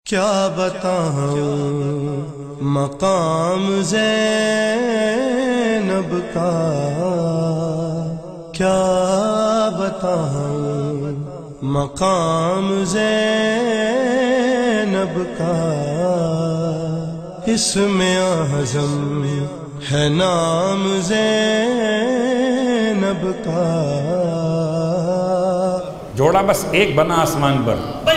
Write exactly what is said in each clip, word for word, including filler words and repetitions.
کیا بتاؤں مقام زینب کا، کیا بتاؤں مقام زینب کا، اس میں اعظم ہے نام زینب کا۔ جوڑا بس ایک بنا آسمان پر،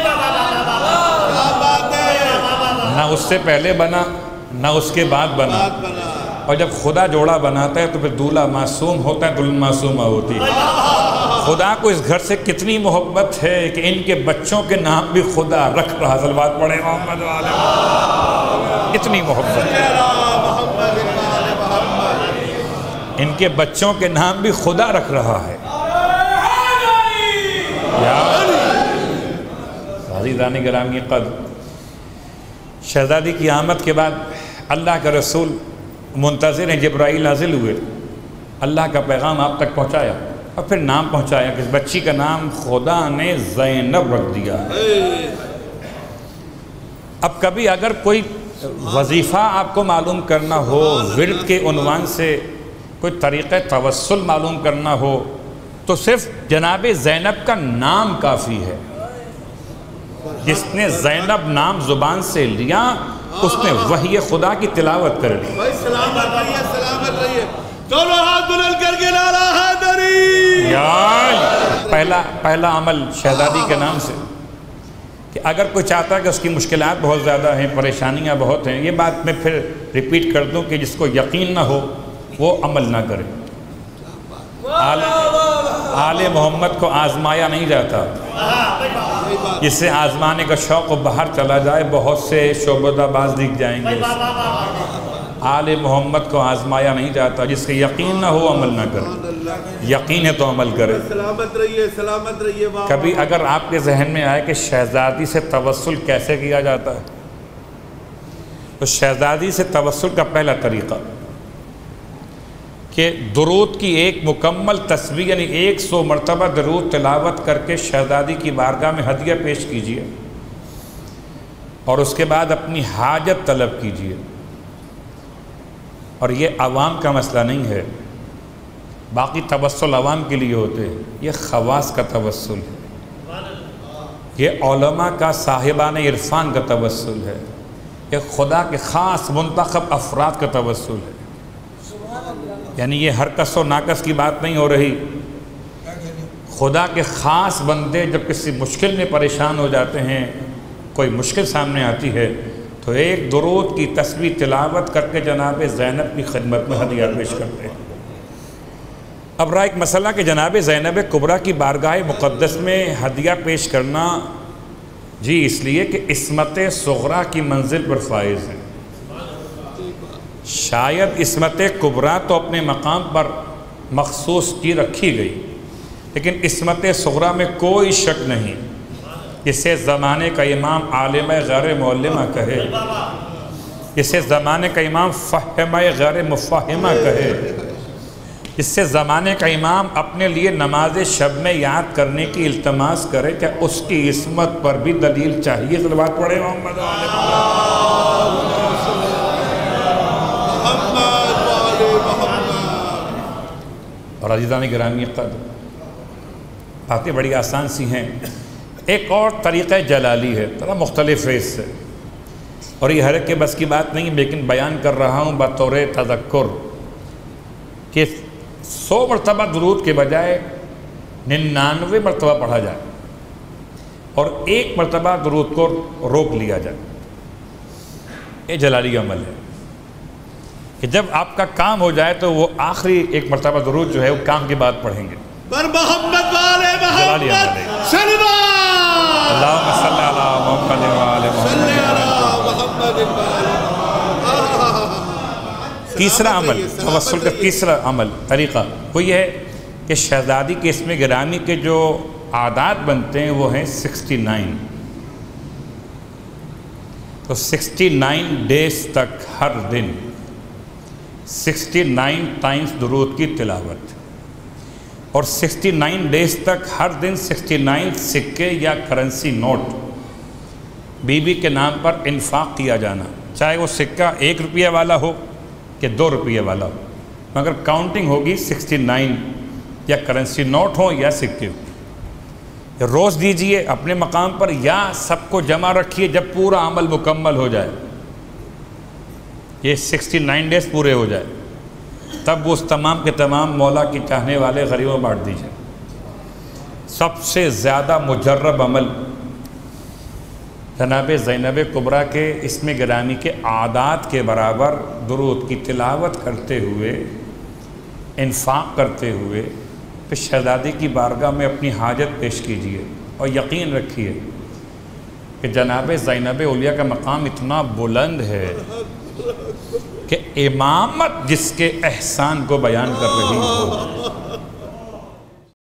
نہ اس سے پہلے بنا نہ اس کے بعد بنا، اور جب خدا جوڑا بناتا ہے تو پھر دولہا معصوم ہوتا ہے، دلہن معصومہ ہوتی ہے۔ خدا کو اس گھر سے کتنی محبت ہے کہ ان کے بچوں کے نام بھی خدا رکھ رہا۔ صلوات پڑھیں محمد والے محمد۔ اتنی محبت ہے، ان کے بچوں کے نام بھی خدا رکھ رہا ہے۔ عزیزان گرامی قدر، شہزادی کی آمد کے بعد اللہ کا رسول منتظر ہیں، جبرائیل نازل ہوئے، اللہ کا پیغام آپ تک پہنچایا اور پھر نام پہنچایا کہ اس بچی کا نام خدا نے زینب رکھ دیا۔ اب کبھی اگر کوئی وظیفہ آپ کو معلوم کرنا ہو، ورد کے عنوان سے کوئی طریقہ توسل معلوم کرنا ہو، تو صرف جناب زینب کا نام کافی ہے۔ جس نے زینب نام زبان سے لیا اس نے وحی خدا کی تلاوت کر لی۔ سلامت رہیے، سلامت رہیے، دونوں ہاتھ بلند کر کے نعرہ حیدری۔ پہلا پہلا عمل شہزادی کے نام سے کہ اگر کوئی چاہتا ہے کہ اس کی مشکلات بہت زیادہ ہیں، پریشانیاں بہت ہیں، یہ بات میں پھر ریپیٹ کر دوں کہ جس کو یقین نہ ہو وہ عمل نہ کرے۔ آل, آل محمد کو آزمایا نہیں جاتا، جس سے آزمانے کا شوق و باہر چلا جائے بہت سے شعبدہ باز دکھ جائیں گے۔ آل محمد کو آزمایا نہیں جاتا، جس کے یقین نہ ہو عمل نہ کرے، یقین ہے تو عمل کرے۔ سلامت رہیے، سلامت رہیے۔ کبھی اگر آپ کے ذہن میں آئے کہ شہزادی سے توسل کیسے کیا جاتا ہے، تو شہزادی سے توسل کا پہلا طریقہ کہ درود کی ایک مکمل تسبیح یعنی ایک سو مرتبہ درود تلاوت کر کے شہزادی کی بارگاہ میں ہدیہ پیش کیجئے اور اس کے بعد اپنی حاجت طلب کیجئے۔ اور یہ عوام کا مسئلہ نہیں ہے، باقی توسل عوام کے لیے ہوتے ہیں، یہ خواص کا توسل ہے، یہ علماء کا صاحبان عرفان کا توسل ہے، یہ خدا کے خاص منتخب افراد کا توسل ہے۔ یعنی یہ ہر کس و ناکس کی بات نہیں ہو رہی، خدا کے خاص بندے جب کسی مشکل میں پریشان ہو جاتے ہیں، کوئی مشکل سامنے آتی ہے تو ایک درود کی تسبیح تلاوت کر کے جناب زینب کی خدمت میں ہدیہ پیش کرتے ہیں۔ اب رہا ایک مسئلہ کہ جناب زینب کبریٰ کی بارگاہ مقدس میں ہدیہ پیش کرنا، جی اس لیے کہ عصمت صغریٰ کی منزل پر فائز ہے۔ شاید عصمت کبریٰ تو اپنے مقام پر مخصوص کی رکھی گئی، لیکن عصمت صغریٰ میں کوئی شک نہیں، جسے زمانے کا امام عالم غیر معلمہ کہے، جسے زمانے کا امام فہمہ غیر مفہمہ کہے، جس سے زمانے کا امام اپنے لیے نماز شب میں یاد کرنے کی التماس کرے، کہ اس کی عصمت پر بھی دلیل چاہیے۔ صلوات پڑھیں محمد والے اور عزیزان گرامی قدر، باتیں بڑی آسان سی ہیں۔ ایک اور طریقہ جلالی ہے، تھوڑا مختلف ہے اس سے، اور یہ ہر ایک کے بس کی بات نہیں، لیکن بیان کر رہا ہوں بطور تذکر کہ سو مرتبہ درود کے بجائے ننانوے مرتبہ پڑھا جائے اور ایک مرتبہ درود کو روک لیا جائے۔ یہ جلالی عمل ہے کہ جب آپ کا کام ہو جائے تو وہ آخری ایک مرتبہ درود جو ہے وہ کام کے بعد پڑھیں گے۔ بر محمد والے محمد صلوات، اللہم صلی علی محمد والے محمد۔ تیسرا عمل، توسل کا تیسرا عمل طریقہ وہ یہ ہے کہ شہزادی کے اسم گرامی کے جو عادات بنتے ہیں وہ ہیں سکسٹی نائن، تو سکسٹی نائن ڈیز تک ہر دن سکسٹی نائن ٹائمز درود کی تلاوت، اور سکسٹی نائن ڈیز تک ہر دن سکسٹی نائن سکے یا کرنسی نوٹ بی بی کے نام پر انفاق کیا جانا، چاہے وہ سکہ ایک روپیہ والا ہو کہ دو روپیہ والا ہو، مگر کاؤنٹنگ ہوگی سکسٹی نائن، یا کرنسی نوٹ ہو یا سکے ہو۔ روز دیجئے اپنے مقام پر یا سب کو جمع رکھیے جب پورا عمل مکمل ہو جائے، یہ سکسٹی نائن ڈیز پورے ہو جائے، تب وہ اس تمام کے تمام مولا کی چاہنے والے غریبوں بانٹ دیجئے۔ سب سے زیادہ مجرب عمل جناب زینب کبریٰ کے اسم گرامی کے عادات کے برابر درود کی تلاوت کرتے ہوئے، انفاق کرتے ہوئے پھر شہزادی کی بارگاہ میں اپنی حاجت پیش کیجئے، اور یقین رکھیے کہ جناب زینب اولیاء کا مقام اتنا بلند ہے کہ امامت جس کے احسان کو بیان کر رہی ہو